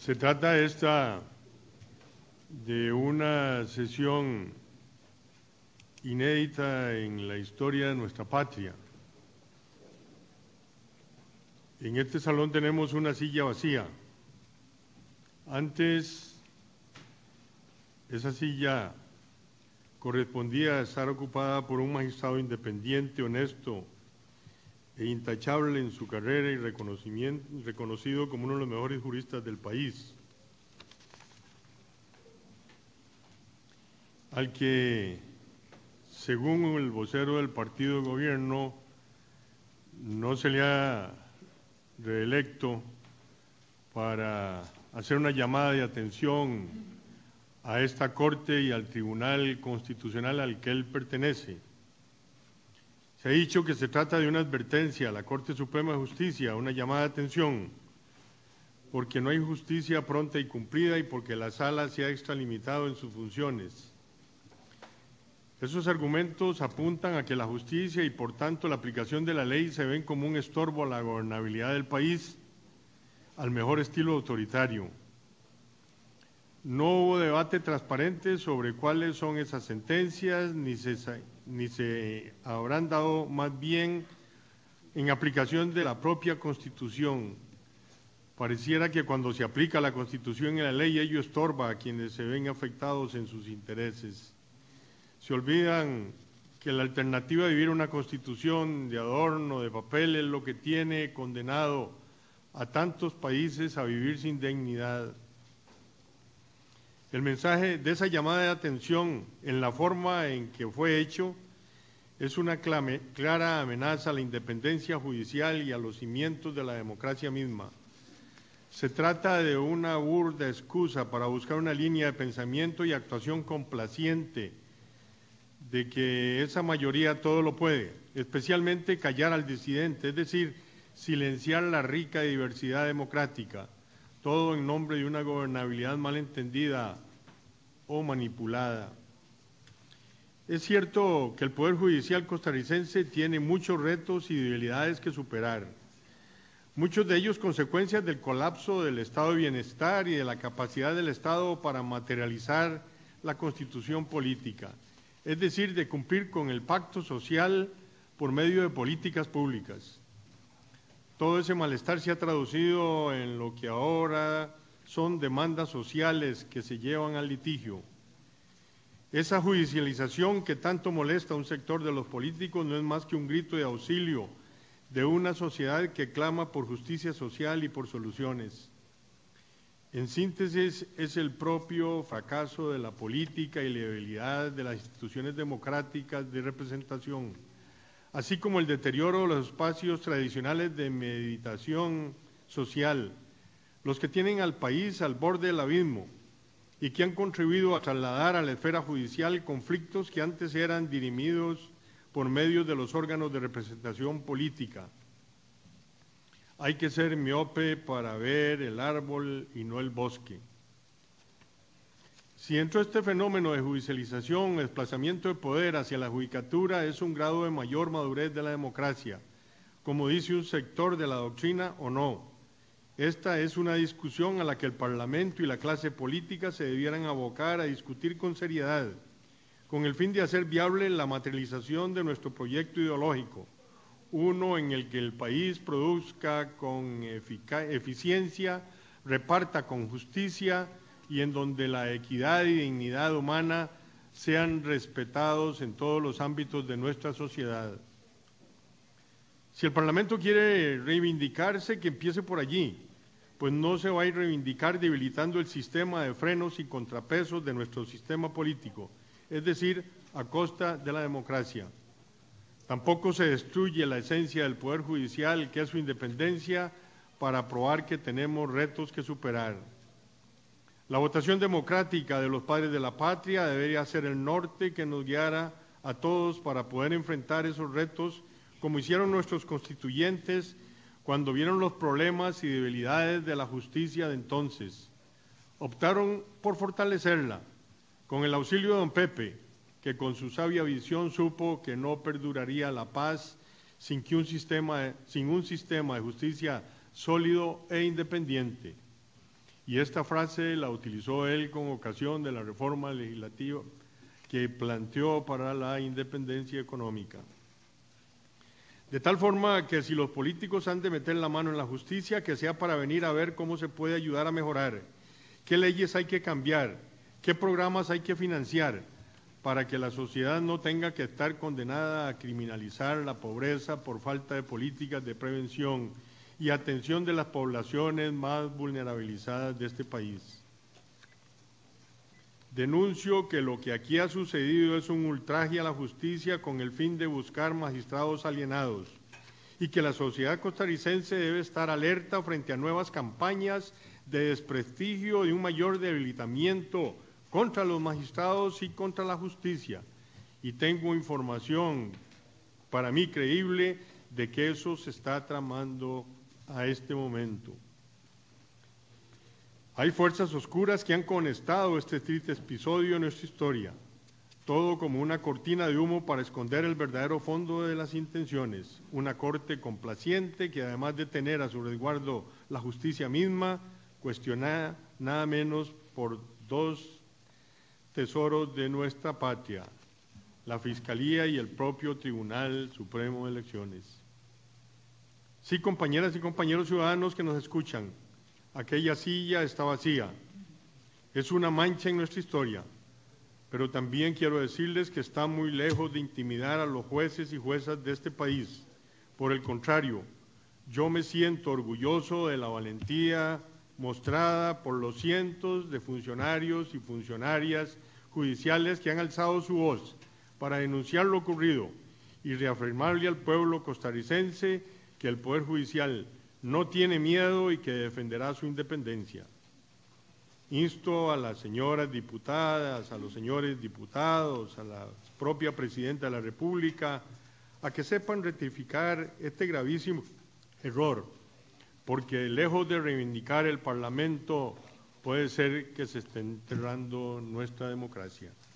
Se trata de una sesión inédita en la historia de nuestra patria. En este salón tenemos una silla vacía. Antes, esa silla correspondía a estar ocupada por un magistrado independiente, honesto e intachable en su carrera y reconocido como uno de los mejores juristas del país, al que, según el vocero del partido de gobierno, no se le ha reelecto para hacer una llamada de atención a esta Corte y al Tribunal Constitucional al que él pertenece. Se ha dicho que se trata de una advertencia a la Corte Suprema de Justicia, una llamada de atención, porque no hay justicia pronta y cumplida y porque la Sala se ha extralimitado en sus funciones. Esos argumentos apuntan a que la justicia y por tanto la aplicación de la ley se ven como un estorbo a la gobernabilidad del país, al mejor estilo autoritario. No hubo debate transparente sobre cuáles son esas sentencias, ni se habrán dado más bien en aplicación de la propia Constitución. Pareciera que cuando se aplica la Constitución y la ley, ello estorba a quienes se ven afectados en sus intereses. Se olvidan que la alternativa de vivir una Constitución de adorno, de papel, es lo que tiene condenado a tantos países a vivir sin dignidad. El mensaje de esa llamada de atención en la forma en que fue hecho es una clara amenaza a la independencia judicial y a los cimientos de la democracia misma. Se trata de una burda excusa para buscar una línea de pensamiento y actuación complaciente de que esa mayoría todo lo puede, especialmente callar al disidente, es decir, silenciar la rica diversidad democrática, todo en nombre de una gobernabilidad malentendida o manipulada. Es cierto que el Poder Judicial costarricense tiene muchos retos y debilidades que superar, muchos de ellos consecuencias del colapso del estado de bienestar y de la capacidad del Estado para materializar la constitución política, es decir, de cumplir con el pacto social por medio de políticas públicas. Todo ese malestar se ha traducido en lo que ahora son demandas sociales que se llevan al litigio. Esa judicialización que tanto molesta a un sector de los políticos no es más que un grito de auxilio de una sociedad que clama por justicia social y por soluciones. En síntesis, es el propio fracaso de la política y la debilidad de las instituciones democráticas de representación, así como el deterioro de los espacios tradicionales de meditación social, los que tienen al país al borde del abismo y que han contribuido a trasladar a la esfera judicial conflictos que antes eran dirimidos por medio de los órganos de representación política. Hay que ser miope para ver el árbol y no el bosque. Si dentro de este fenómeno de judicialización, el desplazamiento de poder hacia la judicatura es un grado de mayor madurez de la democracia, como dice un sector de la doctrina o no, esta es una discusión a la que el Parlamento y la clase política se debieran abocar a discutir con seriedad, con el fin de hacer viable la materialización de nuestro proyecto ideológico, uno en el que el país produzca con eficiencia, reparta con justicia y en donde la equidad y dignidad humana sean respetados en todos los ámbitos de nuestra sociedad. Si el Parlamento quiere reivindicarse, que empiece por allí, pues no se va a reivindicar debilitando el sistema de frenos y contrapesos de nuestro sistema político, es decir, a costa de la democracia. Tampoco se destruye la esencia del Poder Judicial, que es su independencia, para probar que tenemos retos que superar. La votación democrática de los padres de la patria debería ser el norte que nos guiara a todos para poder enfrentar esos retos, como hicieron nuestros constituyentes cuando vieron los problemas y debilidades de la justicia de entonces. Optaron por fortalecerla, con el auxilio de don Pepe, que con su sabia visión supo que no perduraría la paz sin un sistema de justicia sólido e independiente. y esta frase la utilizó él con ocasión de la reforma legislativa que planteó para la independencia económica. De tal forma que si los políticos han de meter la mano en la justicia, que sea para venir a ver cómo se puede ayudar a mejorar, qué leyes hay que cambiar, qué programas hay que financiar, para que la sociedad no tenga que estar condenada a criminalizar la pobreza por falta de políticas de prevención y atención de las poblaciones más vulnerabilizadas de este país. Denuncio que lo que aquí ha sucedido es un ultraje a la justicia con el fin de buscar magistrados alienados y que la sociedad costarricense debe estar alerta frente a nuevas campañas de desprestigio y un mayor debilitamiento contra los magistrados y contra la justicia. Y tengo información para mí creíble de que eso se está tramando a este momento. Hay fuerzas oscuras que han conectado este triste episodio en nuestra historia, todo como una cortina de humo para esconder el verdadero fondo de las intenciones, una corte complaciente que además de tener a su resguardo la justicia misma, cuestiona nada menos por dos tesoros de nuestra patria, la Fiscalía y el propio Tribunal Supremo de Elecciones. Sí, compañeras y compañeros ciudadanos que nos escuchan, aquella silla está vacía, es una mancha en nuestra historia, pero también quiero decirles que está muy lejos de intimidar a los jueces y juezas de este país. Por el contrario, yo me siento orgulloso de la valentía mostrada por los cientos de funcionarios y funcionarias judiciales que han alzado su voz para denunciar lo ocurrido y reafirmarle al pueblo costarricense que el Poder Judicial no tiene miedo y que defenderá su independencia. Insto a las señoras diputadas, a los señores diputados, a la propia Presidenta de la República, a que sepan rectificar este gravísimo error, porque lejos de reivindicar el Parlamento, puede ser que se esté enterrando nuestra democracia.